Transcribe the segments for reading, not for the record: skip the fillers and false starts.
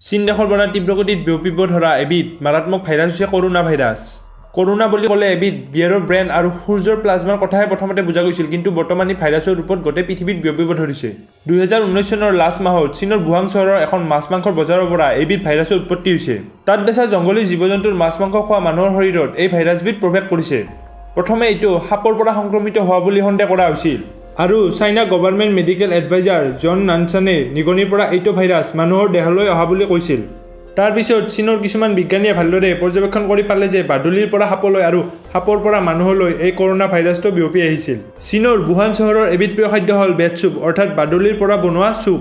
চীন দেশৰ পৰা তীব্ৰগতিত বিয়পিব ধৰা এবিধ মাৰাত্মক ভাইৰাছ হৈছে কৰোনা ভাইৰাছ। কৰোনা বুলি ক'লে এবিধ বিয়েৰৰ ব্ৰেণ্ড আৰু সূৰ্যৰ প্লাজমাৰ কথাহে প্ৰথমতে বুজা গৈছিল, কিন্তু বৰ্তমান এই ভাইৰাছৰ ৰূপত গোটেই পৃথিৱীত বিয়পিব ধৰিছে। 2019 চনৰ লাষ্ট মাহত চীনৰ বুহাং চহৰৰ এখন মাছ মাংসৰ বজাৰৰ পৰা এইবিধ ভাইৰাছৰ উৎপত্তি হৈছে। তাত বেচা জংগলী জীৱ-জন্তুৰ মাছ মাংস খোৱা মানুহৰ শৰীৰত এই ভাইৰাছবিধ প্ৰৱেশ কৰিছে। প্ৰথমে এইটো সাপৰ পৰা সংক্ৰমিত হোৱা বুলি সন্দেহ কৰা হৈছিল, আৰু চাইনা গভৰ্ণমেণ্ট মেডিকেল এডভাইজাৰ জন নানচানে নিগনিৰ পৰা এইটো ভাইৰাছ মানুহৰ দেহলৈ অহা বুলি কৈছিল। তাৰ পিছত চীনৰ কিছুমান বিজ্ঞানীয়ে ভালদৰে পৰ্যবেক্ষণ কৰি পালে যে বাদুলিৰ পৰা সাপলৈ আৰু সাপৰ পৰা মানুহলৈ এই কৰোনা ভাইৰাছটো বিয়পি আহিছিল। চীনৰ বুহান চহৰৰ এবিধ প্ৰিয় খাদ্য হ'ল বেট চুপ, অৰ্থাৎ বাদুলিৰ পৰা বনোৱা চুপ।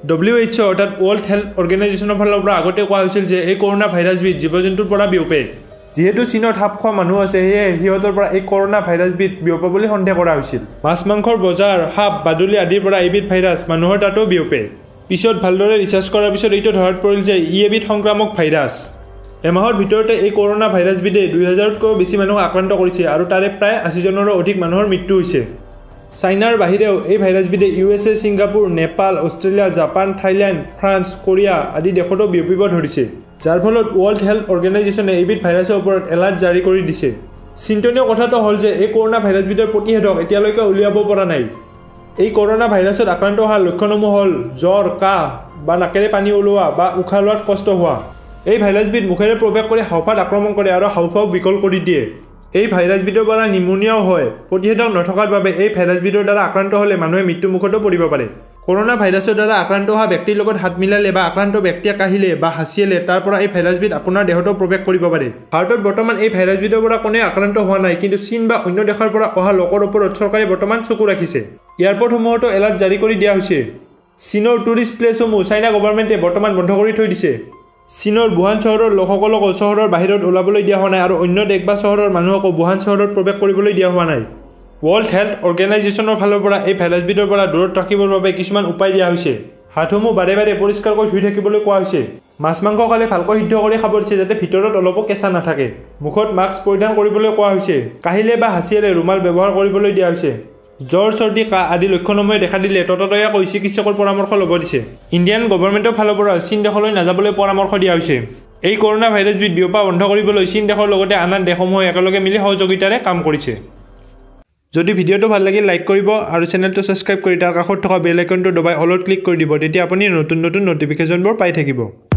WHO অৰ্থাৎ ৱৰ্ল্ড হেল্থ অৰ্গেনাইজেশ্যনৰ ফালৰ পৰা আগতে কোৱা হৈছিল যে এই কৰোনা ভাইৰাছবিধ জীৱ-জন্তুৰ পৰা বিয়পে। যিহেতু চীনত সাপ খোৱা মানুহ আছে, সেয়ে সিহঁতৰ পৰা এই কৰোনা ভাইৰাছবিধ বিয়পা বুলি সন্দেহ কৰা হৈছিল। মাছ মাংসৰ বজাৰ, সাপ, বাদুলি আদিৰ পৰা এইবিধ ভাইৰাছ মানুহৰ তাতো বিয়পে। পিছত ভালদৰে ৰিচাৰ্চ কৰাৰ পিছত এইটো ধৰাত পৰিল যে ই এবিধ সংক্ৰামক ভাইৰাছ। এমাহৰ ভিতৰতে এই কৰোনা ভাইৰাছবিধে 2000তকৈও বেছি মানুহক আক্ৰান্ত কৰিছে আৰু তাৰে প্ৰায় 80 জনৰো অধিক মানুহৰ মৃত্যু হৈছে। চাইনাৰ বাহিৰেও এই ভাইৰাছবিধে USA, Singapore, Nepal, Australia, Japan, Thailand, France, Korea আদি দেশতো বিয়পিব ধৰিছে, যাৰ ফলত ৱৰ্ল্ড হেল্থ অৰ্গেনাইজেশ্যনে এইবিধ ভাইৰাছৰ ওপৰত এলাৰ্ট জাৰি কৰি দিছে। চিন্তনীয় কথাটো হ'ল যে এই কৰোনা ভাইৰাছবিধৰ প্ৰতিষেধক এতিয়ালৈকে উলিয়াব পৰা নাই। এই কৰোনা ভাইৰাছত আক্ৰান্ত হোৱাৰ লক্ষণসমূহ হ'ল জ্বৰ, কাহ বা নাকেৰে পানী ওলোৱা বা উশাহ লোৱাত কষ্ট হোৱা। এই ভাইৰাছবিধ মুখেৰে প্ৰৱেশ কৰি হাওঁফাওঁত আক্ৰমণ কৰে আৰু হাওঁফাওঁ বিকল কৰি দিয়ে। এই ভাইৰাছবিধৰ পৰা নিমুনিয়াও হয়। প্ৰতিষেধক নথকাৰ বাবে এই ভাইৰাছবিধৰ দ্বাৰা আক্ৰান্ত হ'লে মানুহে মৃত্যুমুখতো পৰিব পাৰে। কৰোনা ভাইৰাছৰ দ্বাৰা আক্ৰান্ত হোৱা ব্যক্তিৰ লগত হাত মিলালে বা আক্ৰান্ত ব্যক্তিয়ে কাহিলে বা হাঁচিয়ালে তাৰ পৰা এই ভাইৰাছবিধ আপোনাৰ দেহতো প্ৰৱেশ কৰিব পাৰে। ভাৰতত বৰ্তমান এই ভাইৰাছবিধৰ পৰা কোনেও আক্ৰান্ত হোৱা নাই, কিন্তু চীন বা অন্য দেশৰ পৰা অহা লোকৰ ওপৰত চৰকাৰে বৰ্তমান চকু ৰাখিছে। এয়াৰপৰ্টসমূহতো এলাৰ্ট জাৰি কৰি দিয়া হৈছে। চীনৰ টুৰিষ্ট প্লেচসমূহ চাইনা গভৰ্ণমেণ্টে বৰ্তমান বন্ধ কৰি থৈ দিছে। চীনৰ বুহান চহৰৰ লোকসকলকো চহৰৰ বাহিৰত ওলাবলৈ দিয়া হোৱা নাই আৰু অন্য দেশ বা চহৰৰ মানুহকো বুহান চহৰত প্ৰৱেশ কৰিবলৈ দিয়া হোৱা নাই। ৱৰ্ল্ড হেল্থ অৰ্গেনাইজেশ্যনৰ ফালৰ পৰা এই ভাইৰাছবিধৰ পৰা দূৰত ৰাখিবৰ বাবে কিছুমান উপায় দিয়া হৈছে। হাতসমূহ বাৰে বাৰে পৰিষ্কাৰকৈ ধুই থাকিবলৈ কোৱা হৈছে। মাছ মাংস খালে ভালকৈ সিদ্ধ কৰি খাব দিছে, যাতে ভিতৰত অলপো কেঁচা নাথাকে। মুখত মাস্ক পৰিধান কৰিবলৈ কোৱা হৈছে। কাহিলে বা হাঁচিয়ালে ৰুমাল ব্যৱহাৰ কৰিবলৈ দিয়া হৈছে। জ্বৰ, চৰ্দি, কাহ আদি লক্ষণসমূহে দেখা দিলে ততাতৈয়াকৈ চিকিৎসকৰ পৰামৰ্শ ল'ব দিছে। ইণ্ডিয়ান গভৰ্ণমেণ্টৰ ফালৰ পৰা চীন দেশলৈ নাযাবলৈ পৰামৰ্শ দিয়া হৈছে। এই কৰোনা ভাইৰাছবিধ বিয়পা বন্ধ কৰিবলৈ চীন দেশৰ লগতে আন আন দেশসমূহে একেলগে মিলি সহযোগিতাৰে কাম কৰিছে। যদি ভিডিঅ'টো ভাল লাগিল লাইক কৰিব আৰু চেনেলটো ছাবস্ক্ৰাইব কৰি তাৰ কাষত থকা বেল আইকনটো দবাই অলত ক্লিক কৰি দিব, তেতিয়া আপুনি নতুন নতুন নটিফিকেশ্যনবোৰ পাই থাকিব।